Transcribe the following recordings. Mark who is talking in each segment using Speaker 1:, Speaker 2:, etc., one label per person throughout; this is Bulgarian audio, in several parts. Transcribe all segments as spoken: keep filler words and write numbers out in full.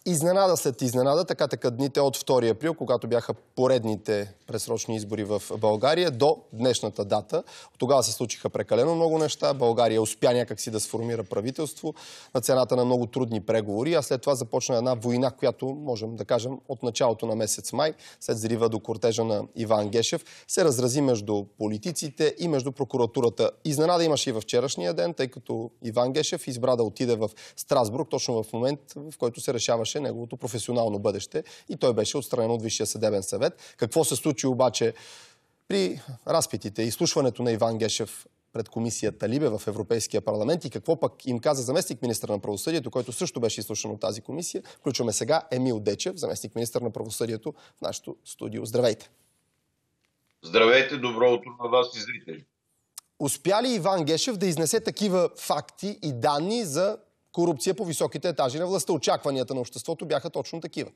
Speaker 1: Изненада след изненада, така така дните от втори април, когато бяха поредните предсрочни избори в България, до днешната дата. От тогава се случиха прекалено много неща. България успя някакси да сформира правителство на цената на много трудни преговори, а след това започна една война, която, можем да кажем, от началото на месец май, след взрива до кортежа на Иван Гешев, се разрази между политиците и между прокуратурата. Изненада имаше и във вчерашния ден, тъй като Иван Гешев избра да отиде в Страсбург, точно в момент, в който се решаваше неговото професионално бъдеще, и той беше отстранен от Висшия съдебен съвет. Какво се случи обаче при разпитите и изслушването на Иван Гешев пред комисията Либе в Европейския парламент и какво пък им каза заместник министър на правосъдието, който също беше изслушан от тази комисия? Включваме сега Емил Дечев, заместник министър на правосъдието, в нашото студио. Здравейте!
Speaker 2: Здравейте, добро утро на вас и зрители!
Speaker 1: Успя ли Иван Гешев да изнесе такива факти и данни за корупция по високите етажи на властта? Очакванията на обществото бяха точно такива.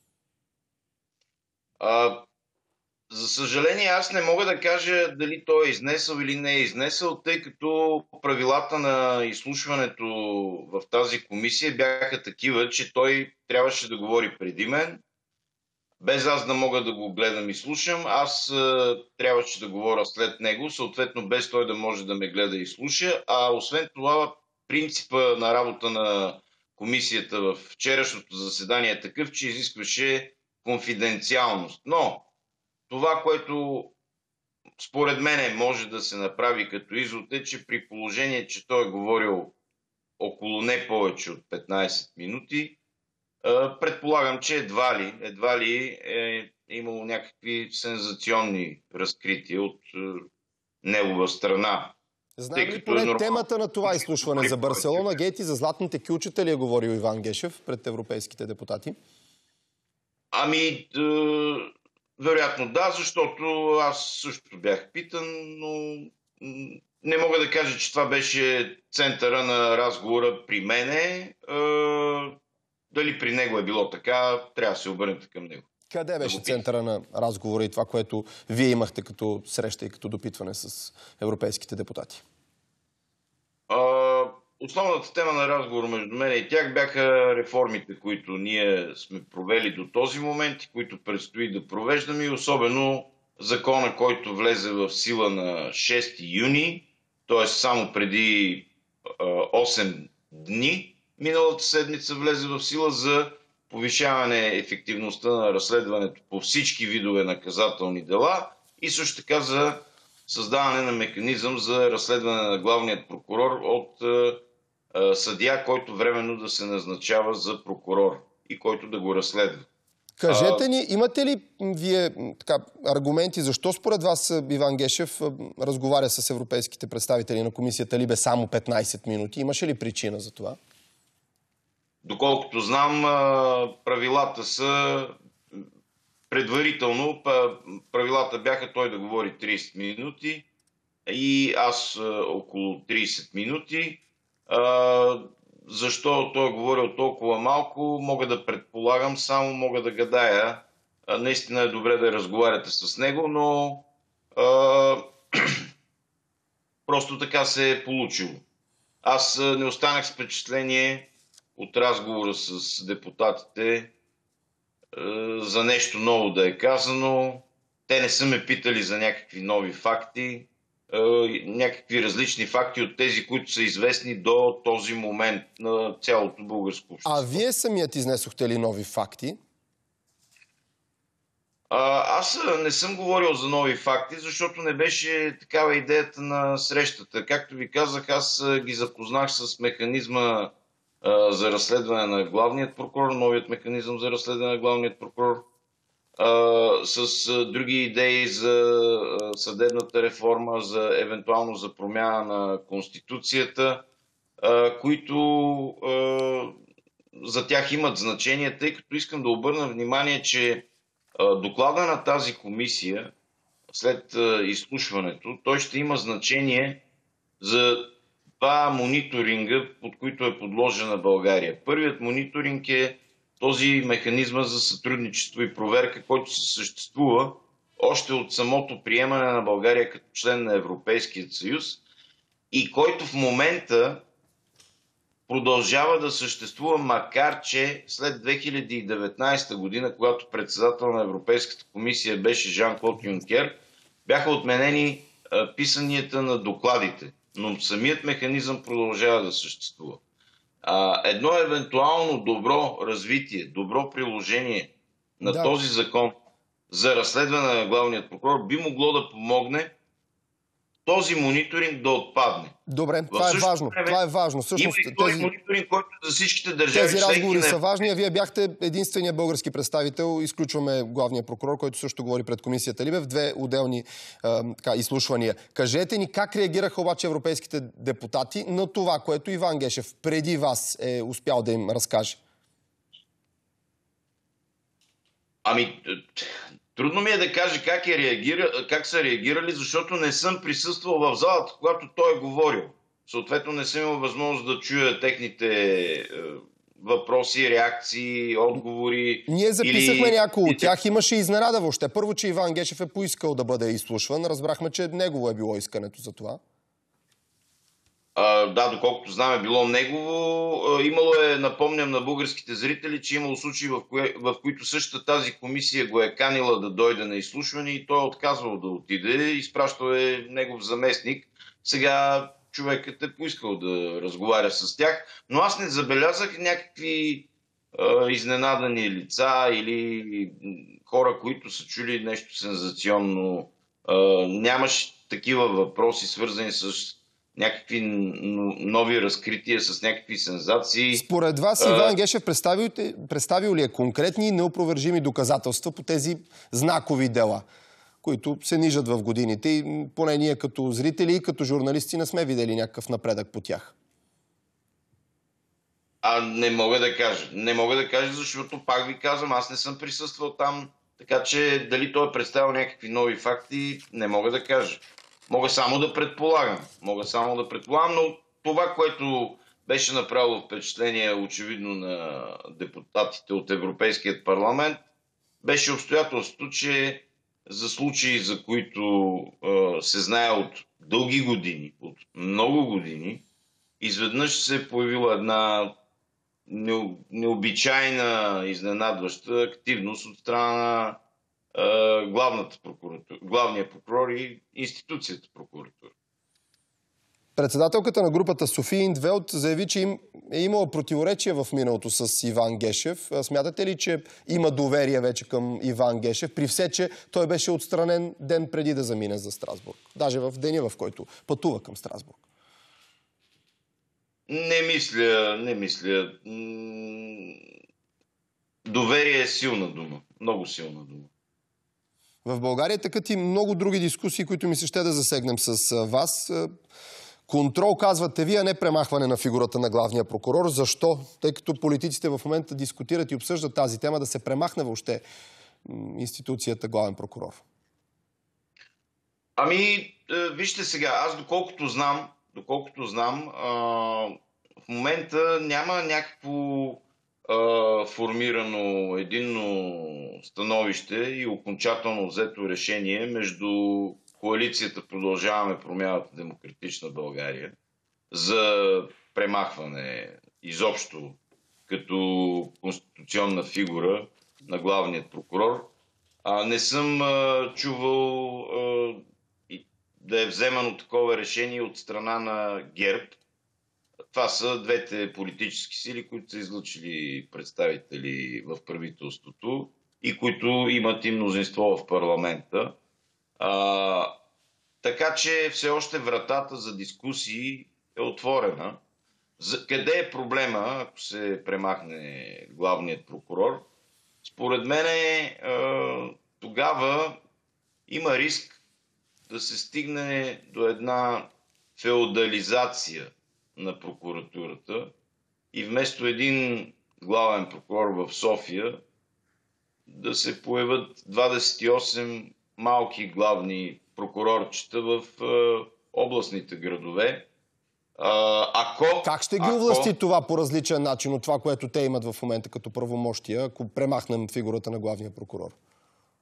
Speaker 2: А, за съжаление, аз не мога да кажа дали той е изнесъл или не е изнесъл, тъй като правилата на изслушването в тази комисия бяха такива, че той трябваше да говори преди мен, без аз да мога да го гледам и слушам. Аз а, трябваше да говоря след него, съответно без той да може да ме гледа и слуша, а освен това принципа на работа на комисията в вчерашното заседание е такъв, че изискваше конфиденциалност. Но това, което според мен може да се направи като извод, е, че при положение, че той е говорил около не повече от петнайсет минути, предполагам, че едва ли, едва ли е имало някакви сензационни разкрития от негова страна.
Speaker 1: Знаем ли поне нормал... темата на това изслушване за Барселона Гейт и за златните кюлчета ли е говорил Иван Гешев пред европейските депутати?
Speaker 2: Ами, е, вероятно да, защото аз също бях питан, но не мога да кажа, че това беше центъра на разговора при мене. Е, дали при него е било така, трябва да се обърнете към него.
Speaker 1: Къде беше центъра на разговора и това, което вие имахте като среща и като допитване с европейските депутати?
Speaker 2: А, основната тема на разговор между мен и тях бяха реформите, които ние сме провели до този момент и които предстои да провеждаме, и особено закона, който влезе в сила на шести юни, т.е. само преди осем дни, миналата седмица влезе в сила, за повишаване ефективността на разследването по всички видове наказателни дела и също така за създаване на механизъм за разследване на главният прокурор от е, е, съдия, който временно да се назначава за прокурор и който да го разследва.
Speaker 1: Кажете ни, имате ли вие така, аргументи защо според вас Иван Гешев разговаря с европейските представители на комисията Либе само петнайсет минути? Имаше ли причина за това?
Speaker 2: Доколкото знам, правилата са предварително. Правилата бяха той да говори трийсет минути и аз около трийсет минути. Защо той е говорил толкова малко, мога да предполагам, само мога да гадая. Наистина е добре да разговаряте с него, но а, просто така се е получило. Аз не останах с впечатление от разговора с депутатите за нещо ново да е казано. Те не са ме питали за някакви нови факти, някакви различни факти от тези, които са известни до този момент на цялото българско общество.
Speaker 1: А вие самият изнесохте ли нови факти?
Speaker 2: А, аз не съм говорил за нови факти, защото не беше такава идеята на срещата. Както ви казах, аз ги запознах с механизма а, за разследване на главният прокурор, новият механизъм за разследване на главният прокурор, а, с а, други идеи за а, съдебната реформа, за евентуално за промяна на Конституцията, а, които а, за тях имат значение, тъй като искам да обърна внимание, че доклада на тази комисия след изслушването, той ще има значение за два мониторинга, под които е подложена България. Първият мониторинг е този механизъм за сътрудничество и проверка, който се съществува още от самото приемане на България като член на Европейския съюз и който в момента продължава да съществува, макар че след две хиляди и деветнадесета година, когато председател на Европейската комисия беше Жан-Клод Юнкер, бяха отменени а, писанията на докладите, но самият механизъм продължава да съществува. А, едно евентуално добро развитие, добро приложение на
Speaker 1: Да.
Speaker 2: този закон за разследване на главният прокурор би могло да помогне този мониторинг да отпадне.
Speaker 1: Добре,
Speaker 2: В
Speaker 1: това е
Speaker 2: същото
Speaker 1: важно.
Speaker 2: време
Speaker 1: Това е важно. Всъщност,
Speaker 2: Има и този
Speaker 1: тези,
Speaker 2: мониторинг, който за всичките държави
Speaker 1: тези
Speaker 2: членки
Speaker 1: разговори
Speaker 2: на...
Speaker 1: са важни, а вие бяхте единствения български представител. Изключваме главния прокурор, който също говори пред комисията Либе в две отделни а, така, изслушвания. Кажете ни как реагираха обаче европейските депутати на това, което Иван Гешев преди вас е успял да им разкаже?
Speaker 2: Ами, трудно ми е да кажа как, е реагира, как са реагирали, защото не съм присъствал в залата, когато той е говорил. Съответно не съм имал възможност да чуя техните е, въпроси, реакции, отговори.
Speaker 1: Ние записахме
Speaker 2: или...
Speaker 1: някои от тях. Имаше изненада въобще. Първо, че Иван Гешев е поискал да бъде изслушван. Разбрахме, че негово е било искането за това.
Speaker 2: А, да, доколкото знам, е било негово. А, имало е, напомням на българските зрители, че имало случаи, в, кое, в които същата тази комисия го е канила да дойде на изслушване и той е отказвал да отиде. Изпращал е негов заместник. Сега човекът е поискал да разговаря с тях. Но аз не забелязах някакви а, изненадани лица или хора, които са чули нещо сензационно. А, нямаше такива въпроси, свързани с някакви нови разкрития, с някакви сензации.
Speaker 1: Според вас Иван Гешев представил, представил ли е конкретни и неопровержими доказателства по тези знакови дела, които се нижат в годините и поне ние като зрители и като журналисти не сме видели някакъв напредък по тях?
Speaker 2: А не мога да кажа. Не мога да кажа, защото пак ви казвам, аз не съм присъствал там, така че дали той е представил някакви нови факти, не мога да кажа. Мога само да предполагам. Мога само да предполагам, но това, което беше направило впечатление очевидно на депутатите от Европейският парламент, беше обстоятелството, че за случаи, за които е, се знае от дълги години, от много години, изведнъж се е появила една необичайна, изненадваща активност от страна на главната прокуратура, главния прокурор и институцията прокуратура.
Speaker 1: Председателката на групата София Индвелт заяви, че им е имало противоречие в миналото с Иван Гешев. Смятате ли, че има доверие вече към Иван Гешев, при все, че той беше отстранен ден преди да замине за Страсбург? Даже в деня, в който пътува към Страсбург.
Speaker 2: Не мисля, не мисля. Доверие е силна дума. Много силна дума.
Speaker 1: В България текат и много други дискусии, които ми се ще да засегнем с вас. Контрол, казвате вие, а не премахване на фигурата на главния прокурор. Защо? Тъй като политиците в момента дискутират и обсъждат тази тема, да се премахне въобще институцията главен прокурор.
Speaker 2: Ами, вижте сега, аз доколкото знам, доколкото знам, в момента няма някакво формирано единно становище и окончателно взето решение между коалицията Продължаваме промяната Демократична България за премахване изобщо като конституционна фигура на главният прокурор. А, не съм а, чувал а, да е вземано такова решение от страна на ГЕРБ. Това са двете политически сили, които са излъчили представители в правителството и които имат и мнозинство в парламента. А, така че все още вратата за дискусии е отворена. За, къде е проблема, ако се премахне главният прокурор? Според мен е, тогава има риск да се стигне до една феодализация на прокуратурата и вместо един главен прокурор в София да се появят двадесет и осем малки главни прокурорчета в е, областните градове. А, ако,
Speaker 1: как ще ги овласти ако... това по различен начин от това, което те имат в момента като правомощия, ако премахнем фигурата на главния прокурор?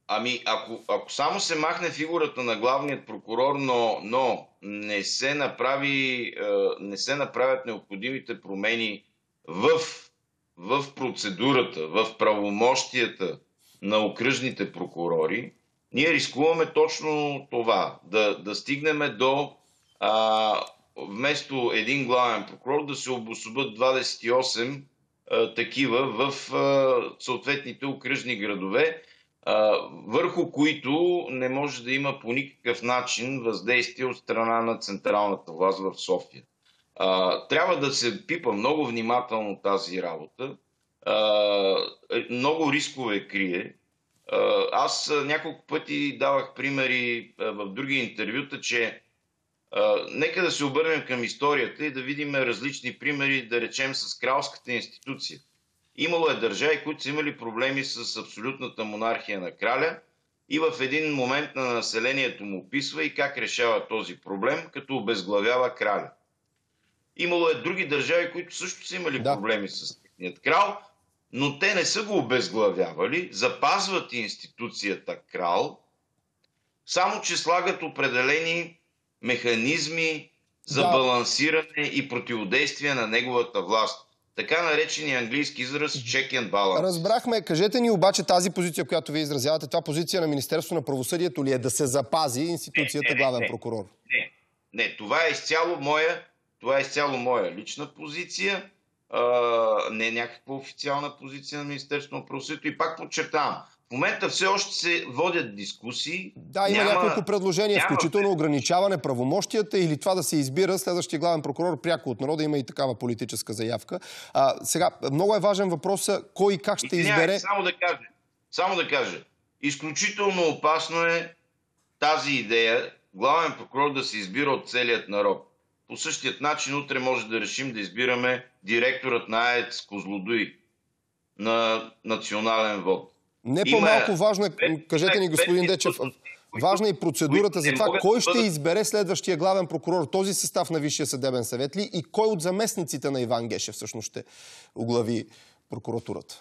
Speaker 2: Ами, ако, ако само се махне фигурата на главният прокурор, но, но не, се направи, не се направят необходимите промени в, в процедурата, в правомощията на окръжните прокурори, ние рискуваме точно това. Да, да стигнем до а, вместо един главен прокурор да се обособят двадесет и осем а, такива в а, съответните окръжни градове, върху които не може да има по никакъв начин въздействие от страна на централната власт в София. Трябва да се пипа много внимателно тази работа. Много рискове крие. Аз няколко пъти давах примери в други интервюта, че нека да се обърнем към историята и да видим различни примери, да речем с кралската институция. Имало е държави, които са имали проблеми с абсолютната монархия на краля и в един момент на населението му описва и как решава този проблем, като обезглавява краля. Имало е други държави, които също са имали да. проблеми с техният крал, но те не са го обезглавявали, запазват институцията крал, само че слагат определени механизми за да. балансиране и противодействие на неговата власт. Така наречения английски израз check and balance.
Speaker 1: Разбрахме. Кажете ни обаче тази позиция, която вие изразявате, това позиция на Министерството на правосъдието ли е да се запази институцията не, не, главен
Speaker 2: не,
Speaker 1: прокурор?
Speaker 2: Не, не, това е изцяло моя, това е изцяло моя лична позиция, а, не е някаква официална позиция на Министерството на правосъдието. И пак подчертавам, в момента все още се водят дискусии.
Speaker 1: Да, има няма, няколко предложения, няма... включително ограничаване правомощията или това да се избира следващия главен прокурор пряко от народа. Има и такава политическа заявка. А, сега, много е важен въпрос кой и как ще и избере...
Speaker 2: Само да кажа, само да кажа, изключително опасно е тази идея главен прокурор да се избира от целият народ. По същият начин утре може да решим да избираме директорът на АЕЦ Козлодуй на национален вод.
Speaker 1: Не по-малко важно е, кажете ни, господин Дечев, важна е процедурата за това кой ще избере следващия главен прокурор, този състав на Висшия съдебен съвет ли и кой от заместниците на Иван Гешев всъщност ще оглави прокуратурата?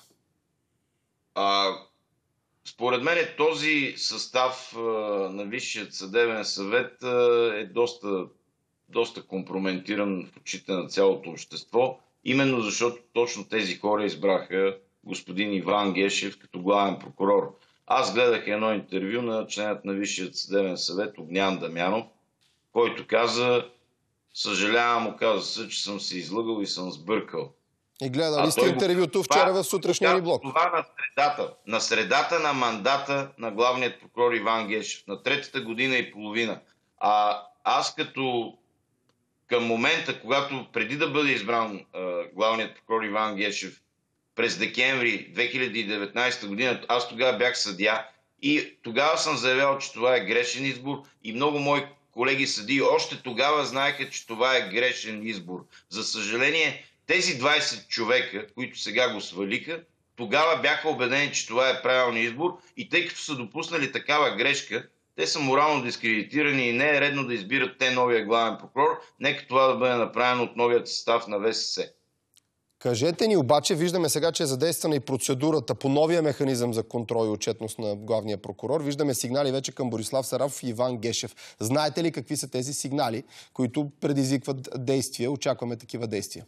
Speaker 2: А, според мен този състав а, на Висшия съдебен съвет а, е доста, доста компрометиран в очите на цялото общество, именно защото точно тези хора избраха господин Иван Гешев като главен прокурор. Аз гледах едно интервю на членът на Висшия съдебен съвет Огнян Дамянов, който каза: съжалявам, оказа се, че съм се излъгал и съм сбъркал.
Speaker 1: И гледали сте интервюто вчера в сутрешния ни блок.
Speaker 2: Това на средата, на средата на мандата на главният прокурор Иван Гешев, на третата година и половина. А аз като към момента, когато преди да бъде избран а, главният прокурор Иван Гешев, през декември две хиляди и деветнадесета година, аз тогава бях съдия и тогава съм заявял, че това е грешен избор и много мои колеги съдии още тогава знаеха, че това е грешен избор. За съжаление, тези двадесет човека, които сега го свалиха, тогава бяха убедени, че това е правилният избор и тъй като са допуснали такава грешка, те са морално дискредитирани и не е редно да избират те новия главен прокурор, нека това да бъде направено от новият състав на ВСС.
Speaker 1: Кажете ни обаче, виждаме сега, че е задействана и процедурата по новия механизъм за контрол и отчетност на главния прокурор. Виждаме сигнали вече към Борислав Сарафов и Иван Гешев. Знаете ли какви са тези сигнали, които предизвикват действия? Очакваме такива действия.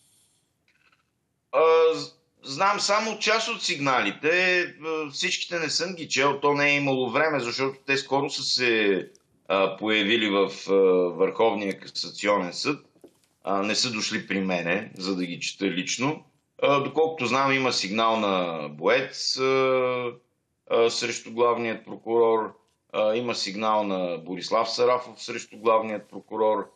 Speaker 2: А, знам само част от сигналите. Всичките не съм ги чел. То не е имало време, защото те скоро са се а, появили в а, Върховния касационен съд. Не са дошли при мене, за да ги чета лично. Доколкото знам, има сигнал на Боец срещу главният прокурор, има сигнал на Борислав Сарафов срещу главният прокурор.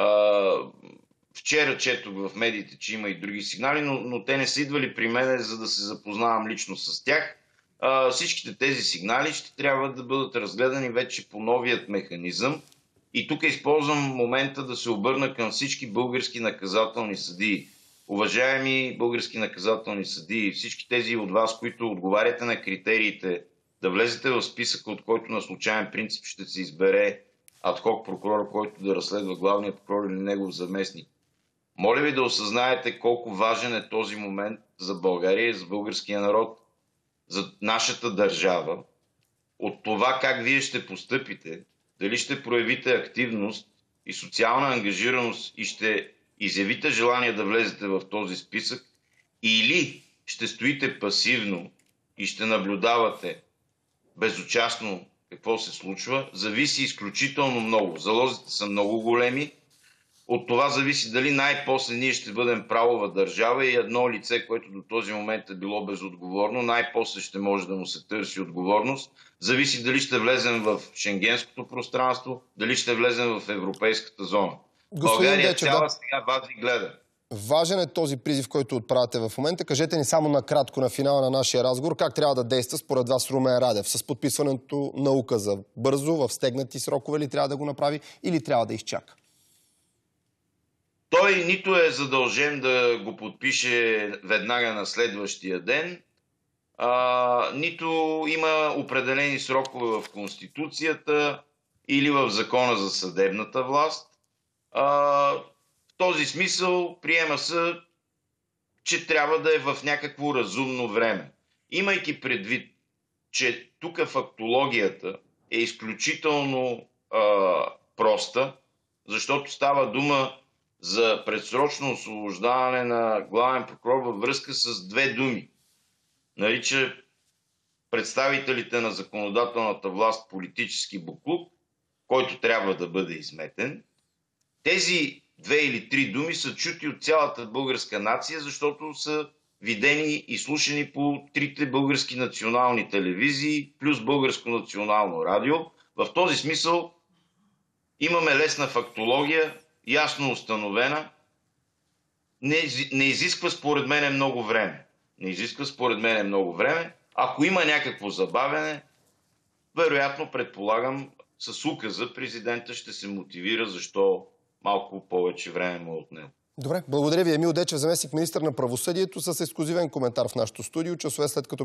Speaker 2: Вчера четох в медиите, че има и други сигнали, но, но те не са идвали при мене, за да се запознавам лично с тях. Всичките тези сигнали ще трябва да бъдат разгледани вече по новият механизъм. И тук използвам момента да се обърна към всички български наказателни съдии. Уважаеми български наказателни съдии, всички тези от вас, които отговаряте на критериите да влезете в списъка, от който на случайен принцип ще се избере адхок прокурор, който да разследва главният прокурор или негов заместник. Моля ви да осъзнаете колко важен е този момент за България и за българския народ, за нашата държава. от това как вие ще постъпите, дали ще проявите активност и социална ангажираност и ще изявите желание да влезете в този списък, или ще стоите пасивно и ще наблюдавате безучастно какво се случва, зависи изключително много. Залозите са много големи. От това зависи дали най-после ние ще бъдем правова държава и едно лице, което до този момент е било безотговорно, най-после ще може да му се търси отговорност. Зависи дали ще влезем в шенгенското пространство, дали ще влезем в европейската зона.
Speaker 1: Господин
Speaker 2: България
Speaker 1: Дечев,
Speaker 2: цяла
Speaker 1: да.
Speaker 2: сега вас ви гледа.
Speaker 1: Важен е този призив, който отправяте в момента. Кажете ни само накратко на финала на нашия разговор как трябва да действа според вас Румен Радев с подписването на указа. Бързо, в стегнати срокове ли трябва да го направи или трябва да изчака?
Speaker 2: Той нито е задължен да го подпише веднага на следващия ден, а, нито има определени срокове в Конституцията или в Закона за съдебната власт. А, в този смисъл приема се, че трябва да е в някакво разумно време. Имайки предвид, че тук фактологията е изключително а, проста, защото става дума за предсрочно освобождаване на главен прокурор във връзка с две думи. Нарича представителите на законодателната власт политически буклук, който трябва да бъде изметен. Тези две или три думи са чути от цялата българска нация, защото са видени и слушани по трите български национални телевизии, плюс Българско национално радио. В този смисъл имаме лесна фактология, ясно установена, не, не изисква според мен много време. Не изисква според мен много време. Ако има някакво забавяне, вероятно, предполагам, с указа президента ще се мотивира защо малко повече време му е отнело.
Speaker 1: Добре, благодаря ви. Емил Дечев, заместник министър на правосъдието, с ексклузивен коментар в нашото студио, часове след като